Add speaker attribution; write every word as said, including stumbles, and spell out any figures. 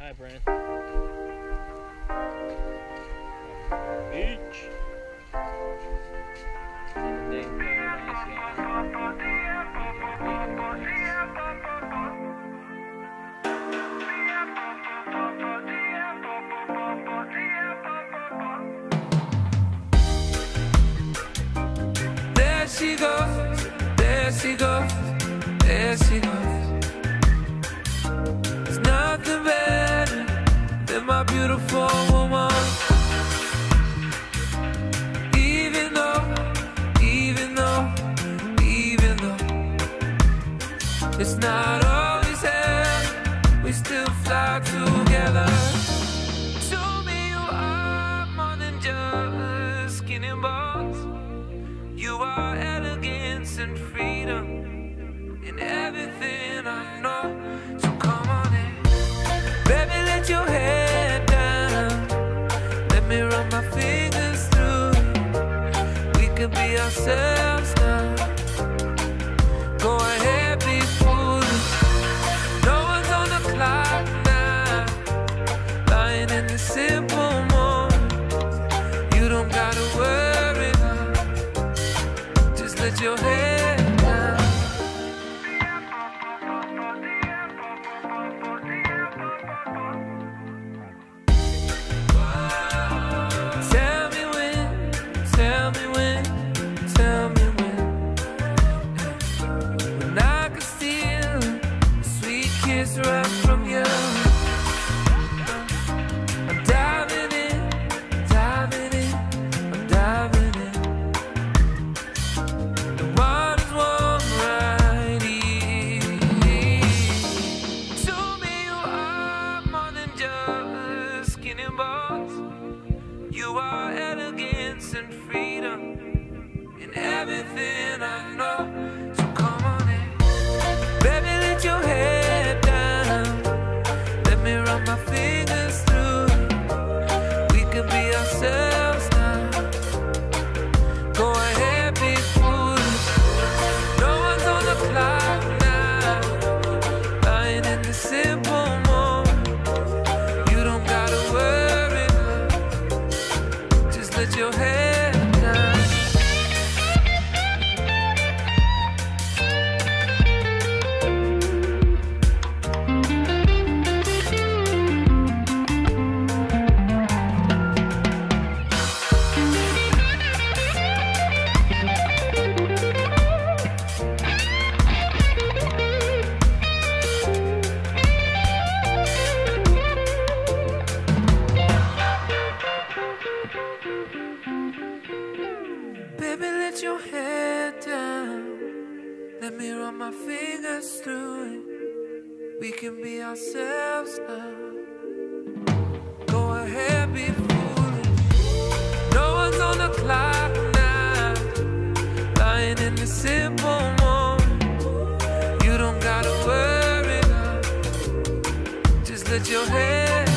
Speaker 1: Hi, Brandon. Beach. Day in paradise,
Speaker 2: yeah. There she goes, there she goes, there she goes. There's nothing better than my beautiful woman. Even though, even though, even though it's not always here, we still fly together. Show me you are more than just skin and bones. You are elegance and freedom in everything I know. So come on in, baby, let your head down. Let me run my fingers through it. We can be ourselves now. Go ahead, be foolish. No one's on the clock now. Lying in the simple moment. You don't gotta worry now. Just let your head down. Tell me when, tell me when, tell me when. When I could steal a sweet kiss right from you. I'm diving in, diving in, I'm diving in. The water's warm right here. Show me you are more than just skin and bones. You are elegance and freedom in everything I know. So come on in, baby, let your head down. Let me run my fingers through it. We can be ourselves now. Go ahead, be foolish. No one's on the clock now. Lying in the simple moment. You don't gotta worry now. Just let your head down. Baby, let your head down. Let me run my fingers through it. We can be ourselves now. Go ahead, be foolish. No one's on the clock now. Lying in the simple moment. You don't gotta worry now. Just let your head